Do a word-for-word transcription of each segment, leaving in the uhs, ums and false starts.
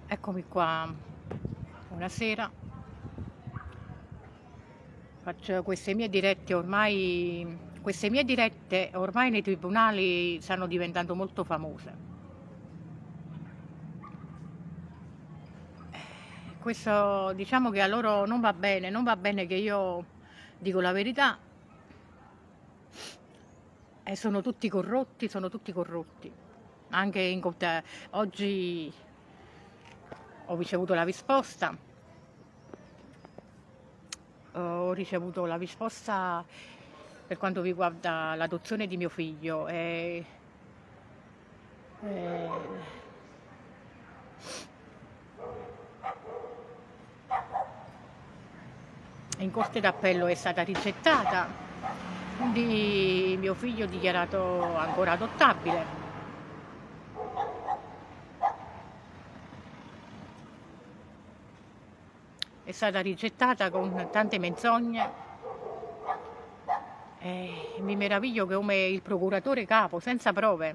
Eccomi qua, buonasera. Faccio queste mie dirette ormai, queste mie dirette ormai nei tribunali stanno diventando molto famose. Questo diciamo che a loro non va bene, non va bene che io dico la verità e sono tutti corrotti, sono tutti corrotti. Anche in corte oggi ho ricevuto la risposta. Ho ricevuto la risposta per quanto riguarda l'adozione di mio figlio e, e, in corte d'appello è stata rigettata, quindi mio figlio è dichiarato ancora adottabile. È stata rigettata con tante menzogne e mi meraviglio che come il procuratore capo, senza prove,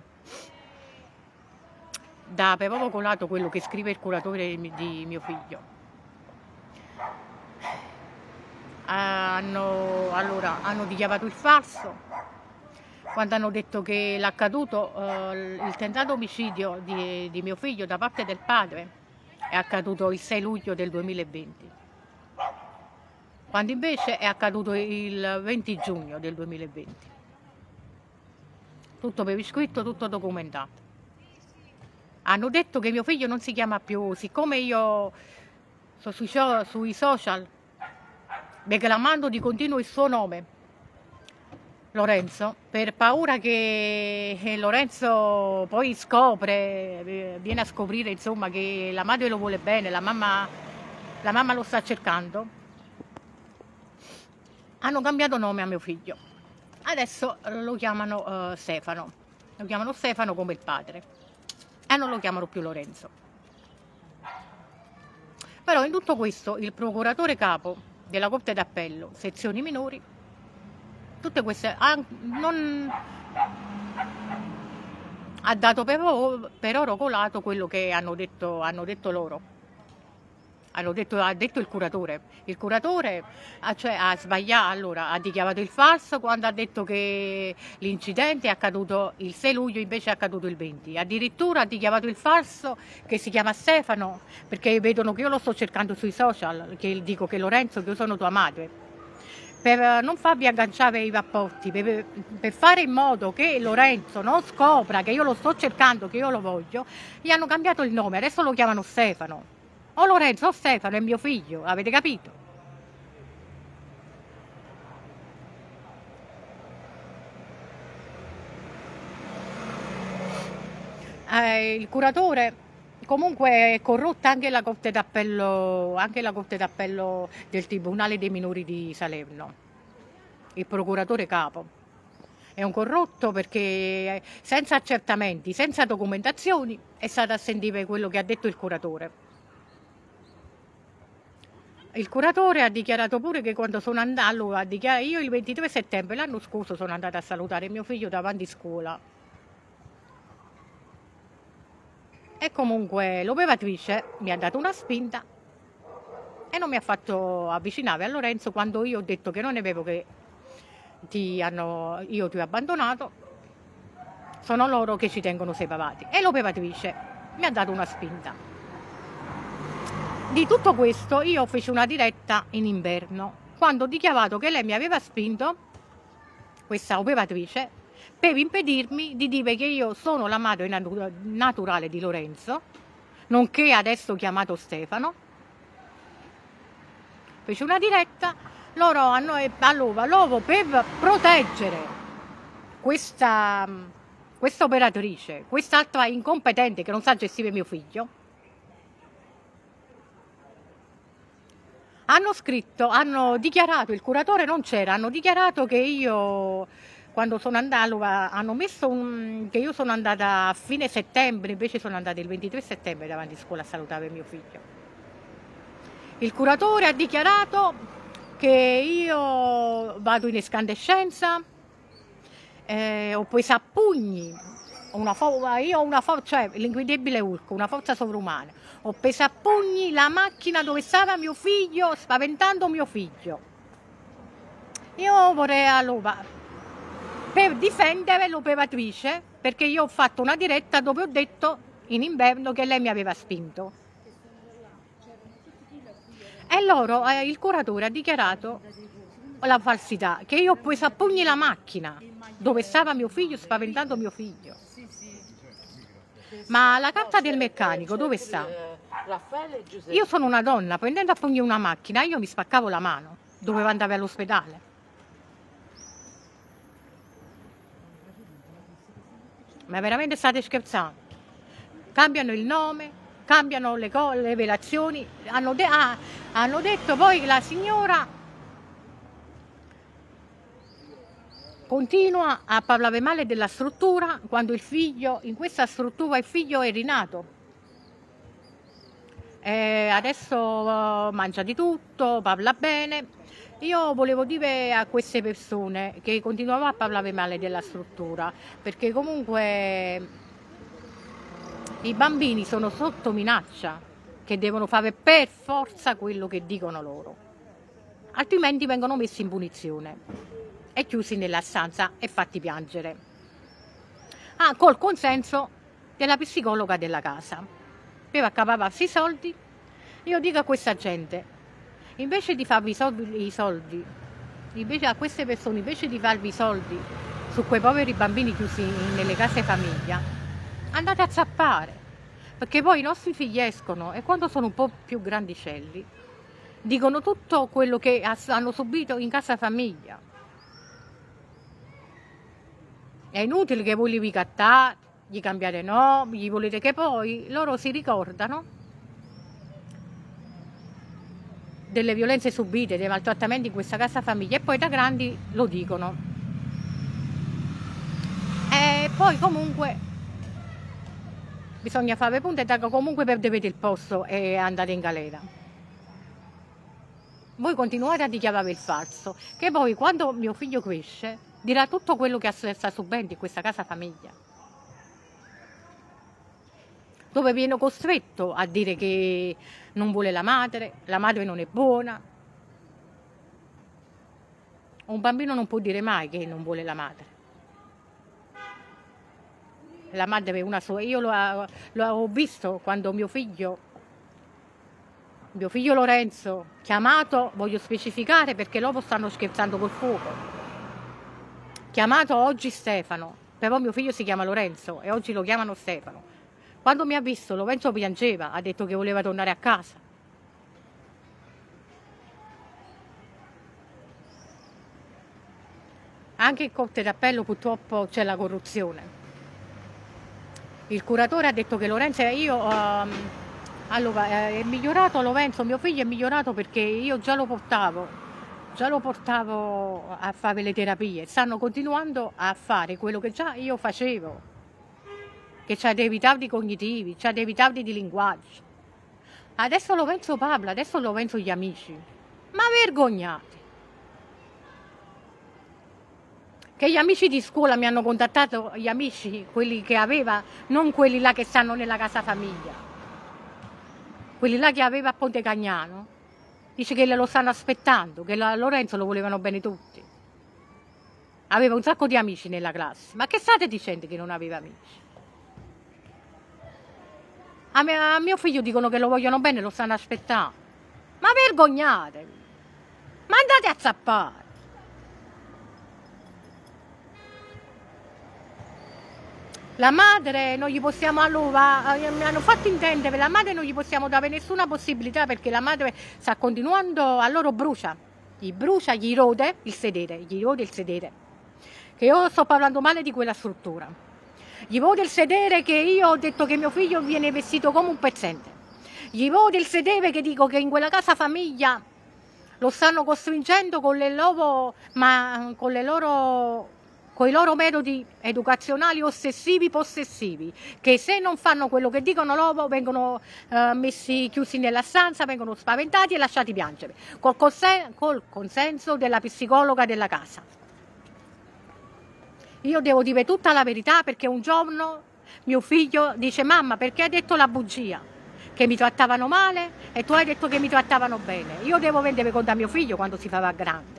dà per poco colato quello che scrive il curatore di mio figlio. Hanno, allora, hanno dichiarato il falso quando hanno detto che l'accaduto, eh, il tentato omicidio di, di mio figlio da parte del padre è accaduto il sei luglio del duemilaventi, quando invece è accaduto il venti giugno del duemilaventi. Tutto per iscritto, tutto documentato. Hanno detto che mio figlio non si chiama più, siccome io sono sui, sui social reclamando di continuo il suo nome, Lorenzo, per paura che Lorenzo poi scopre, viene a scoprire insomma che la madre lo vuole bene, la mamma, la mamma lo sta cercando, hanno cambiato nome a mio figlio. Adesso lo chiamano uh, Stefano, lo chiamano Stefano come il padre e non lo chiamano più Lorenzo. Però in tutto questo il procuratore capo della Corte d'Appello, sezioni minori, tutte queste non ha dato per, per oro colato quello che hanno detto, hanno detto loro. Hanno detto, ha detto il curatore. Il curatore ha, cioè, ha sbagliato, allora ha dichiarato il falso quando ha detto che l'incidente è accaduto il sei luglio, invece è accaduto il venti. Addirittura ha dichiarato il falso che si chiama Stefano, perché vedono che io lo sto cercando sui social, che dico che Lorenzo, che io sono tua madre. Per non farvi agganciare i rapporti, per, per fare in modo che Lorenzo non scopra che io lo sto cercando, che io lo voglio, gli hanno cambiato il nome, adesso lo chiamano Stefano. O Lorenzo o Stefano è mio figlio, avete capito? Eh, il curatore comunque è corrotta anche la Corte d'Appello, anche la Corte d'Appello del Tribunale dei Minori di Salerno. Il procuratore capo è un corrotto perché senza accertamenti, senza documentazioni è stato a sentire quello che ha detto il curatore. Il curatore ha dichiarato pure che quando sono andata, allora, io il ventitré settembre l'anno scorso sono andata a salutare mio figlio davanti a scuola. E comunque l'operatrice mi ha dato una spinta e non mi ha fatto avvicinare a Lorenzo quando io ho detto che non è vero che ti hanno, io ti ho abbandonato, sono loro che ci tengono separati. E l'operatrice mi ha dato una spinta. Di tutto questo io feci una diretta in inverno, quando ho dichiarato che lei mi aveva spinto, questa operatrice, per impedirmi di dire che io sono la madre naturale di Lorenzo, nonché adesso chiamato Stefano. Feci una diretta, loro hanno, allora, loro per proteggere questa, questa operatrice, quest'altra incompetente che non sa gestire mio figlio, hanno scritto, hanno dichiarato, il curatore non c'era, hanno dichiarato che io, quando sono andata, hanno messo un, che io sono andata a fine settembre, invece sono andata il ventitré settembre davanti a scuola a salutare mio figlio. Il curatore ha dichiarato che io vado in escandescenza, eh, ho preso a pugni una fo- io ho una forza, cioè l'incredibile Hulk, una forza sovrumana. Ho preso a pugni la macchina dove stava mio figlio, spaventando mio figlio. Io vorrei allora, per difendere l'operatrice, perché io ho fatto una diretta dove ho detto in inverno che lei mi aveva spinto. E loro, eh, il curatore ha dichiarato la falsità, che io ho preso a pugni la macchina dove stava mio figlio, spaventando mio figlio. Ma la carta del meccanico dove sta? Io sono una donna, prendendo a pugni una macchina, io mi spaccavo la mano, dovevo andare all'ospedale. Ma veramente state scherzando? Cambiano il nome, cambiano le, co- le relazioni, hanno, de- ah, hanno detto poi la signora continua a parlare male della struttura quando il figlio, in questa struttura il figlio è rinato. E adesso uh, mangia di tutto, parla bene. Io volevo dire a queste persone che continuavano a parlare male della struttura, perché comunque i bambini sono sotto minaccia, che devono fare per forza quello che dicono loro, altrimenti vengono messi in punizione e chiusi nella stanza e fatti piangere. Ah, col consenso della psicologa della casa, per accaparrarsi i soldi. Io dico a questa gente, invece di farvi i soldi, i soldi, invece a queste persone, invece di farvi i soldi su quei poveri bambini chiusi nelle case famiglia, andate a zappare, perché poi i nostri figli escono e quando sono un po' più grandicelli dicono tutto quello che hanno subito in casa famiglia. È inutile che voi li ricattate, gli cambiate nome, gli volete, che poi loro si ricordano delle violenze subite, dei maltrattamenti in questa casa famiglia e poi da grandi lo dicono. E poi comunque bisogna fare punto e comunque perdete il posto e andate in galera. Voi continuate a dichiarare il falso, che poi quando mio figlio cresce dirà tutto quello che sta subendo in questa casa famiglia, dove viene costretto a dire che non vuole la madre, la madre non è buona. Un bambino non può dire mai che non vuole la madre. La madre è una sola. Io lo, lo ho visto quando mio figlio, mio figlio Lorenzo, chiamato, voglio specificare perché loro stanno scherzando col fuoco, chiamato oggi Stefano, però mio figlio si chiama Lorenzo e oggi lo chiamano Stefano. Quando mi ha visto, Lorenzo piangeva, ha detto che voleva tornare a casa. Anche in corte d'appello purtroppo c'è la corruzione. Il curatore ha detto che Lorenzo e io, um, allora, è migliorato Lorenzo, mio figlio è migliorato perché io già lo portavo, già lo portavo a fare le terapie, stanno continuando a fare quello che già io facevo, che c'ha dei ritardi cognitivi, c'ha dei ritardi di linguaggio. Adesso Lorenzo parla, adesso Lorenzo gli amici. Ma vergognate! Che gli amici di scuola mi hanno contattato, gli amici, quelli che aveva, non quelli là che stanno nella casa famiglia, quelli là che aveva a Ponte Cagnano, dice che lo stanno aspettando, che la, Lorenzo lo volevano bene tutti. Aveva un sacco di amici nella classe. Ma che state dicendo che non aveva amici? A, me, a mio figlio dicono che lo vogliono bene, lo stanno aspettando. Ma vergognatevi! Ma andate a zappare! La madre non gli possiamo, allora, mi hanno fatto intendere, la madre non gli possiamo dare nessuna possibilità perché la madre sta continuando, a loro brucia, gli brucia, gli rode il sedere, gli rode il sedere, che io sto parlando male di quella struttura, gli rode il sedere che io ho detto che mio figlio viene vestito come un pezzente, gli rode il sedere che dico che in quella casa famiglia lo stanno costringendo con le loro, ma con le loro... con i loro metodi educazionali ossessivi possessivi, che se non fanno quello che dicono loro vengono eh, messi chiusi nella stanza, vengono spaventati e lasciati piangere, col, consen col consenso della psicologa della casa. Io devo dire tutta la verità perché un giorno mio figlio dice: mamma, perché hai detto la bugia? Che mi trattavano male e tu hai detto che mi trattavano bene. Io devo rendere conto a mio figlio quando si farà grande.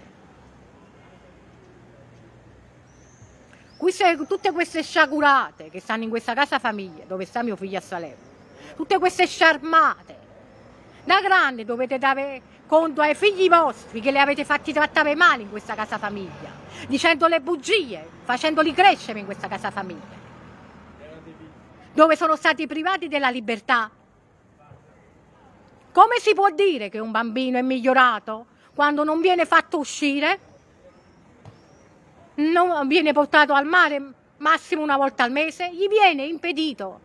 Queste, tutte queste sciagurate che stanno in questa casa famiglia, dove sta mio figlio a Salerno, tutte queste sciarmate, da grande dovete dare conto ai figli vostri che li avete fatti trattare male in questa casa famiglia, dicendo le bugie, facendoli crescere in questa casa famiglia, dove sono stati privati della libertà. Come si può dire che un bambino è migliorato quando non viene fatto uscire, non viene portato al mare massimo una volta al mese, gli viene impedito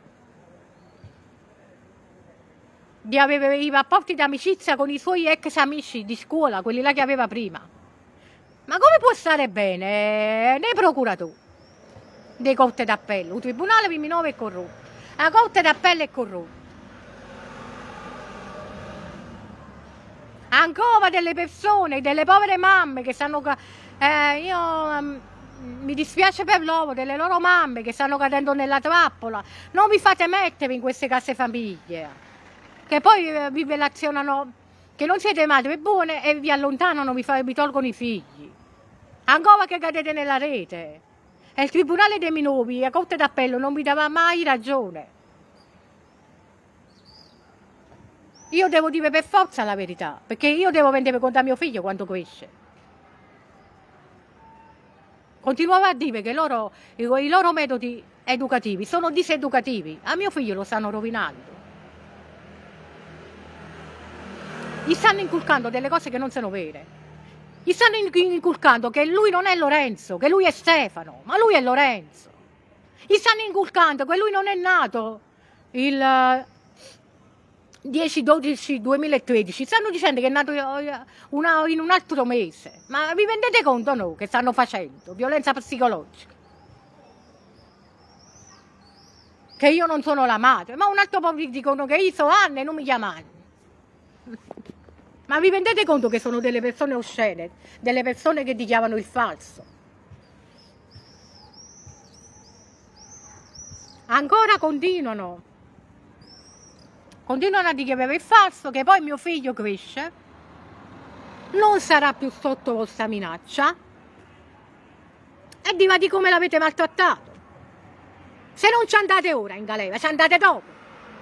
di avere i rapporti d'amicizia con i suoi ex amici di scuola, quelli là che aveva prima. Ma come può stare bene nei procuratori dei corte d'appello? Il tribunale Viminove è corrotto, la corte d'appello è corrotta. Ancora delle persone, delle povere mamme che stanno... Eh, io um, mi dispiace per loro, delle loro mamme che stanno cadendo nella trappola. Non vi fate mettere in queste case famiglie, che poi eh, vi relazionano, che non siete madri buone e vi allontanano, vi, fa, vi tolgono i figli. Ancora che cadete nella rete. E il Tribunale dei Minori, la Corte d'Appello, non vi darà mai ragione. Io devo dire per forza la verità, perché io devo rendere conto a mio figlio quando cresce. Continuavo a dire che loro, i, i loro metodi educativi sono diseducativi. A mio figlio lo stanno rovinando. Gli stanno inculcando delle cose che non sono vere. Gli stanno inculcando che lui non è Lorenzo, che lui è Stefano, ma lui è Lorenzo. Gli stanno inculcando che lui non è nato il dieci dodici duemilatredici, stanno dicendo che è nato una, in un altro mese. Ma vi rendete conto no, che stanno facendo? Violenza psicologica. Che io non sono la madre, ma un altro po' vi dicono che io sono Anna e non mi chiamano. Ma vi rendete conto che sono delle persone oscene, delle persone che dichiarano il falso? Ancora continuano. Continuano a dichiarare il falso, che poi mio figlio cresce, non sarà più sotto vostra minaccia e dirà di come l'avete maltrattato. Se non ci andate ora in galera, ci andate dopo.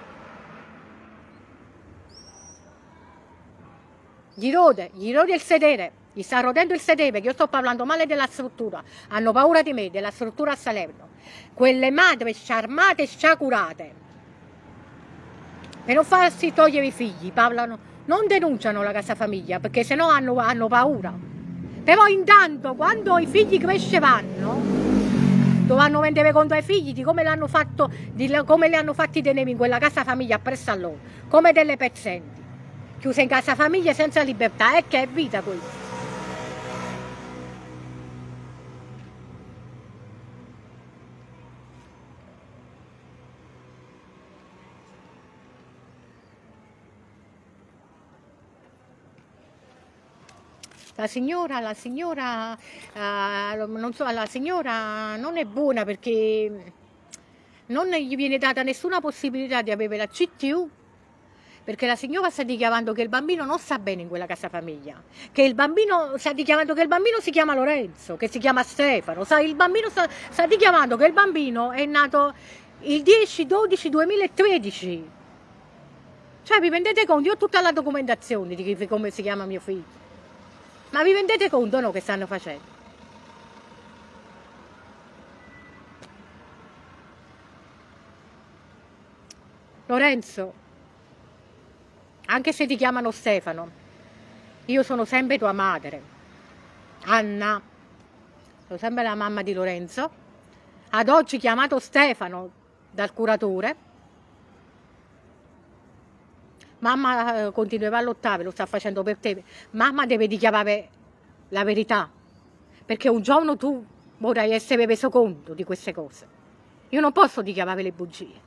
Gli rode, gli rode il sedere, gli sta rodendo il sedere, perché io sto parlando male della struttura, hanno paura di me, della struttura a Salerno. Quelle madri sciarmate e sciacurate, per non farsi togliere i figli, parlano, non denunciano la casa famiglia, perché sennò hanno, hanno paura. Però intanto, quando i figli cresceranno, dovranno rendere conto ai figli di come l'hanno fatto, di come li hanno fatti tenere in quella casa famiglia appresso a loro, come delle pezzenti, chiuse in casa famiglia senza libertà. E che è vita questa? La signora, la signora, eh, non so, la signora non è buona perché non gli viene data nessuna possibilità di avere la C T U, perché la signora sta dichiarando che il bambino non sta bene in quella casa famiglia, che il bambino sta dichiarando che il bambino si chiama Lorenzo, che si chiama Stefano, sa, il bambino sta, sta dichiarando che il bambino è nato il dieci dodici duemilatredici. Cioè, vi rendete conto? Io ho tutta la documentazione di come si chiama mio figlio. Ma vi rendete conto no che stanno facendo? Lorenzo, anche se ti chiamano Stefano, io sono sempre tua madre. Anna, sono sempre la mamma di Lorenzo, ad oggi chiamato Stefano dal curatore. Mamma eh, continuerà a lottare, lo sta facendo per te. Mamma deve dichiarare la verità, perché un giorno tu vorrai essere reso conto di queste cose. Io non posso dichiarare le bugie.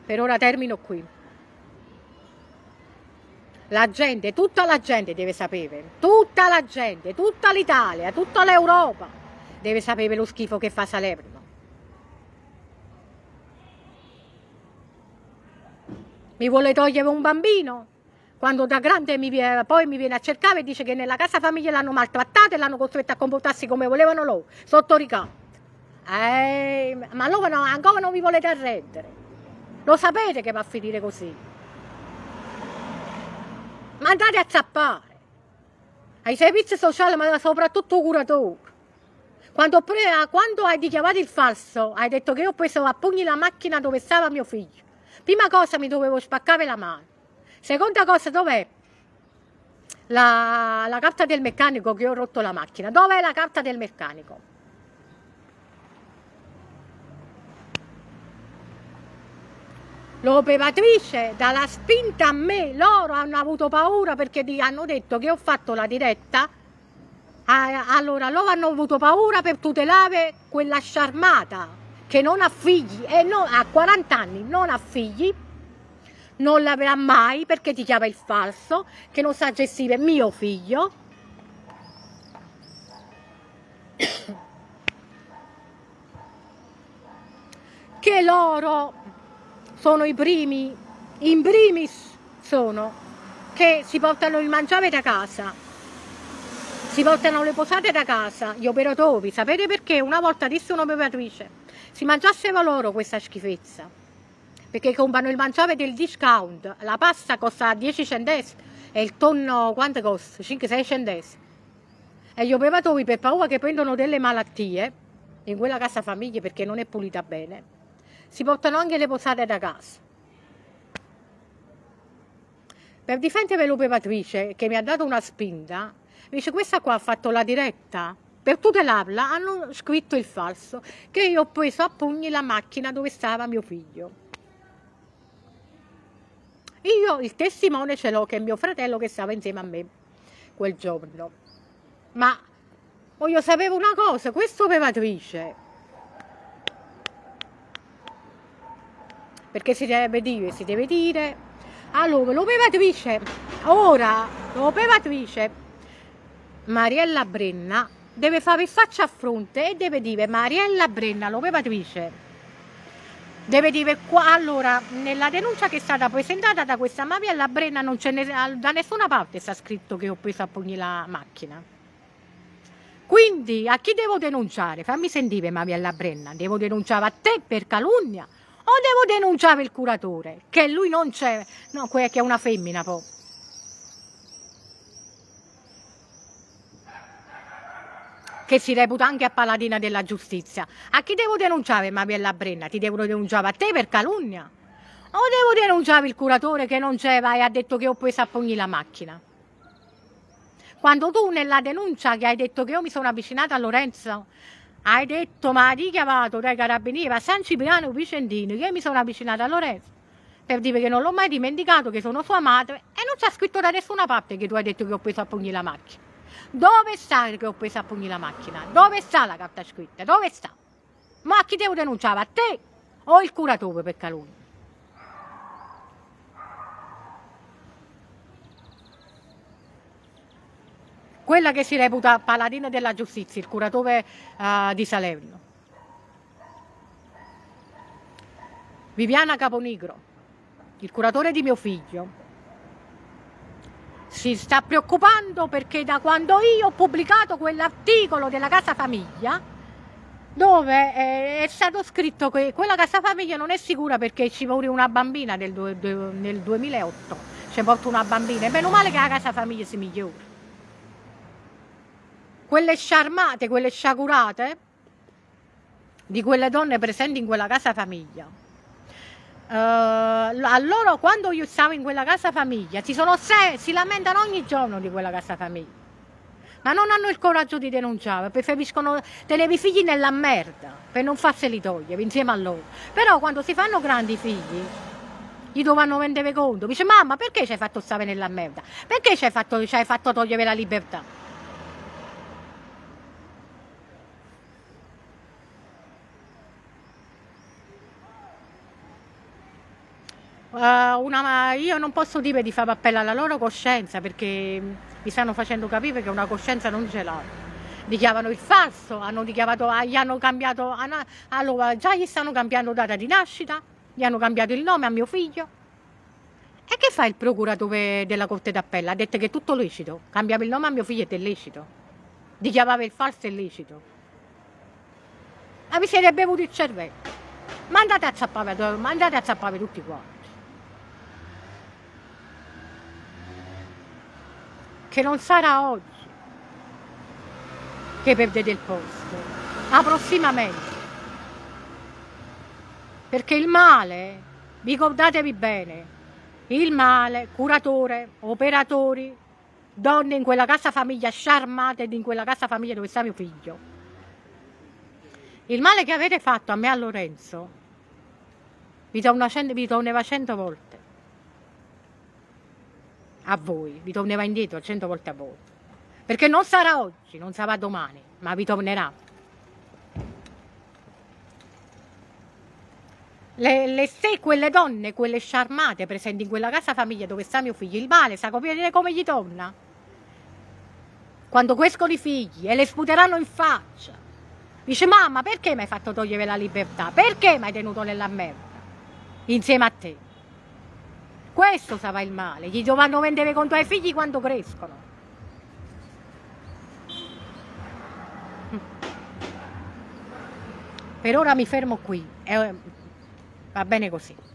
Per ora termino qui. La gente, tutta la gente deve sapere, tutta la gente, tutta l'Italia, tutta l'Europa deve sapere lo schifo che fa Salerno. Mi vuole togliere un bambino, quando da grande mi viene, poi mi viene a cercare e dice che nella casa famiglia l'hanno maltrattato e l'hanno costretto a comportarsi come volevano loro, sotto ricatto. Eh, ma loro no, ancora non vi volete arrendere. Lo sapete che va a finire così. Ma andate a zappare ai servizi sociali, ma soprattutto curatori. Quando, quando hai dichiarato il falso, hai detto che io ho preso a pugni la macchina dove stava mio figlio. Prima cosa, mi dovevo spaccare la mano. Seconda cosa, dov'è la, la carta del meccanico che ho rotto la macchina? Dov'è la carta del meccanico? L'operatrice, dalla spinta a me, loro hanno avuto paura perché hanno detto che ho fatto la diretta. Allora loro hanno avuto paura per tutelare quella sciarmata che non ha figli e non, ha quaranta anni, non ha figli, non l'avrà mai perché ti chiama il falso, che non sa gestire mio figlio. Che loro sono i primi, in primis sono, che si portano il mangiare da casa, si portano le posate da casa, gli operatori. Sapete perché? Una volta disse un'operatrice, si mangiassero loro questa schifezza, perché comprano il mangiare del discount, la pasta costa dieci centesimi e il tonno quanto costa? cinque sei centesimi. E gli operatori, per paura che prendono delle malattie in quella casa famiglia perché non è pulita bene, si portano anche le posate da casa. Per difendere l'operatrice che mi ha dato una spinta, dice questa qua ha fatto la diretta, per tutelarla hanno scritto il falso, che io ho preso a pugni la macchina dove stava mio figlio. Io il testimone ce l'ho, che è mio fratello che stava insieme a me quel giorno. Ma voglio sapere una cosa, questa operatrice, perché si deve dire, si deve dire, allora l'operatrice, ora l'operatrice Mariella Brenna deve fare il faccia a fronte e deve dire, Mariella Brenna, l'operatrice, deve dire qua, allora, nella denuncia che è stata presentata da questa Mariella Brenna non c'è da nessuna parte sta scritto che ho preso a pugni la macchina. Quindi a chi devo denunciare? Fammi sentire, Mariella Brenna, devo denunciare a te per calunnia o devo denunciare il curatore, che lui non c'è, no, che è una femmina poi. Che si reputa anche a paladina della giustizia. A chi devo denunciare, Mariella Brenna? Ti devo denunciare a te per calunnia? O devo denunciare il curatore che non c'era e ha detto che ho preso a pugni la macchina? Quando tu nella denuncia che hai detto che io mi sono avvicinata a Lorenzo, hai detto, ma hai dichiarato dai carabinieri a San Cipriano Vicentino che io mi sono avvicinata a Lorenzo per dire che non l'ho mai dimenticato, che sono sua madre, e non c'è scritto da nessuna parte che tu hai detto che ho preso a pugni la macchina. Dove sta che ho preso a pugni la macchina? Dove sta la carta scritta? Dove sta? Ma a chi devo denunciare? A te o il curatore per calunnia? Quella che si reputa paladina della giustizia, il curatore uh, di Salerno. Viviana Caponigro, il curatore di mio figlio, si sta preoccupando perché da quando io ho pubblicato quell'articolo della casa famiglia, dove è stato scritto che quella casa famiglia non è sicura perché ci muore una bambina nel, nel duemilaotto, ci porta una bambina, e meno male che la casa famiglia si migliora. Quelle sciarmate, quelle sciagurate di quelle donne presenti in quella casa famiglia, uh, a loro, quando io stavo in quella casa famiglia, si, sono se, si lamentano ogni giorno di quella casa famiglia, ma non hanno il coraggio di denunciare, preferiscono tenere i figli nella merda per non farseli togliere insieme a loro. Però quando si fanno grandi i figli gli dovranno rendere conto, dice mamma perché ci hai fatto stare nella merda, perché ci hai fatto, ci hai fatto togliere la libertà. Uh, una, io non posso dire di fare appello alla loro coscienza, perché mi stanno facendo capire che una coscienza non ce l'hanno. Dichiarano il falso, hanno dichiarato, gli hanno cambiato, hanno, allora già gli stanno cambiando data di nascita, gli hanno cambiato il nome a mio figlio. E che fa il procuratore della Corte d'Appello? Ha detto che è tutto lecito, cambiava il nome a mio figlio ed è lecito, dichiarava il falso è lecito. Ma vi siete bevuti il cervello, ma andate a zappare, ma andate a zappare tutti quanti. Che non sarà oggi che perdete il posto, ma prossimamente, perché il male, ricordatevi bene, il male, curatore, operatori, donne in quella casa famiglia sciarmate, in quella casa famiglia dove sta mio figlio, il male che avete fatto a me e a Lorenzo vi torneva cento volte a voi, vi torneva indietro cento volte a voi. Perché non sarà oggi, non sarà domani, ma vi tornerà. Le, le se quelle donne, quelle sciarmate presenti in quella casa famiglia dove sta mio figlio, il male, sa capire come gli torna? Quando crescono i figli e le sputeranno in faccia. Dice, mamma, perché mi hai fatto togliere la libertà? Perché mi hai tenuto nella merda? Insieme a te. Questo sarà il male, gli dovranno vendere conto ai figli quando crescono. Per ora mi fermo qui, eh, va bene così.